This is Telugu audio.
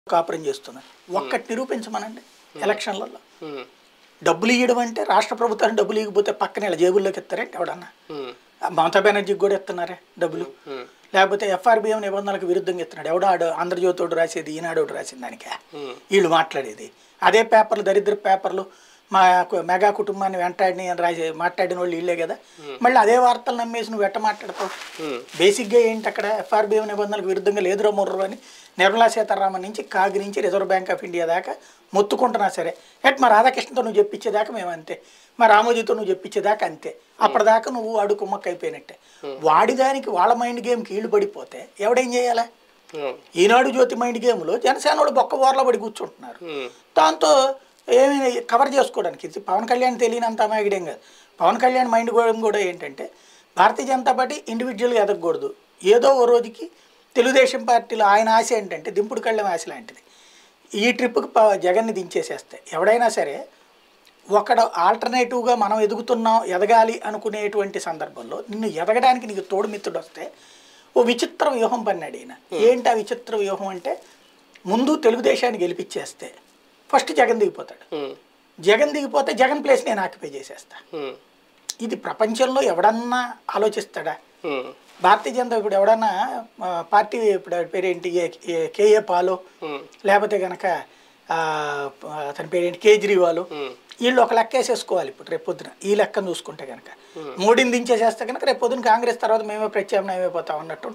కాపురం చేస్తున్నారు. ఒక్కటి నిరూపించమనండి ఎలక్షన్లలో. డబ్బులు ఇవ్వడం అంటే రాష్ట్ర ప్రభుత్వానికి డబ్బులు ఇవ్వకపోతే పక్కన ఇలా జేబుల్లోకి ఇస్తారంటే ఎవడన్నా? మమతా బెనర్జీకి కూడా ఇస్తున్నారే డబ్బులు. లేకపోతే ఎఫ్ఆర్బిఎం నిబంధనలకు విరుద్ధంగా ఇస్తున్నాడు ఎవడాడు? ఆంధ్రజ్యోతోడు రాసేది, ఈనాడు రాసింది దానికే వీళ్ళు మాట్లాడేది. అదే పేపర్లు, దరిద్ర పేపర్లు మా మెగా కుటుంబాన్ని వెంటాడిని అని రాసి మాట్లాడిన వాళ్ళు వీళ్ళే కదా. మళ్ళీ అదే వార్తలు నమ్మేసి నువ్వు ఎట్ట మాట్లాడతావు? బేసిక్గా ఏంటి అక్కడ ఎఫ్ఆర్బిఎం నిబంధనలకు విరుద్ధంగా లేదురో ముర్రు అని నిర్మలా సీతారామన్ నుంచి కాగి నుంచి రిజర్వ్ బ్యాంక్ ఆఫ్ ఇండియా దాకా మొత్తుకుంటున్నా సరే, మా రాధాకృష్ణతో నువ్వు చెప్పించేదాకా మేము అంతే, మా రామోజీతో నువ్వు చెప్పించేదాకా అంతే. అప్పటిదాకా నువ్వు అడుగు కుమ్మక్క అయిపోయినట్టే. వాడి దానికి వాళ్ళ మైండ్ గేమ్కి ఈళ్ళు పడిపోతే ఎవడేం చేయాలా? ఈనాడు జ్యోతి మైండ్ గేమ్లో జనసేన వాళ్ళు బొక్క బోర్లో పడి కూర్చుంటున్నారు. దాంతో ఏమైనా కవర్ చేసుకోవడానికి ఇది పవన్ కళ్యాణ్ తెలియనంత అమాయకుడేం కాదు. పవన్ కళ్యాణ్ మైండ్ గేమ్ కూడా ఏంటంటే భారతీయ జనతా పార్టీ ఇండివిజువల్గా ఎదగకూడదు. ఏదో ఓ రోజుకి తెలుగుదేశం పార్టీలో ఆయన ఆశ ఏంటంటే దింపుడు కళ్ళెం ఆశ లాంటిది. ఈ ట్రిప్కి జగన్ని దించేసేస్తే ఎవడైనా సరే ఒకడు ఆల్టర్నేటివ్గా మనం ఎదుగుతున్నాం, ఎదగాలి అనుకునేటువంటి సందర్భంలో నిన్ను ఎదగడానికి నీకు తోడుమిత్తుడు వస్తే ఓ విచిత్ర వ్యూహం పన్నాడు ఈయన. ఏంటి ఆ విచిత్ర వ్యూహం అంటే, ముందు తెలుగుదేశాన్ని గెలిపించేస్తే ఫస్ట్ జగన్ దిగిపోతాడు. జగన్ దిగిపోతే జగన్ ప్లేస్ నేను ఆక్యుపై చేసేస్తా. ఇది ప్రపంచంలో ఎవడన్నా ఆలోచిస్తాడా? భారతీయ జనతా ఇప్పుడు ఎవడన్నా పార్టీ ఇప్పుడు పేరేంటి కేఏ పాలో లేకపోతే కనుక అతని పేరేంటి కేజ్రీవాల్, వీళ్ళు ఒక లెక్క వేసేసుకోవాలి. ఇప్పుడు రేపొద్దున ఈ లెక్కను చూసుకుంటే కనుక మోడీని దించేసేస్తే కనుక రేపొద్దున కాంగ్రెస్ తర్వాత మేమే ప్రత్యామ్నాయం అయిపోతాం అన్నట్టు.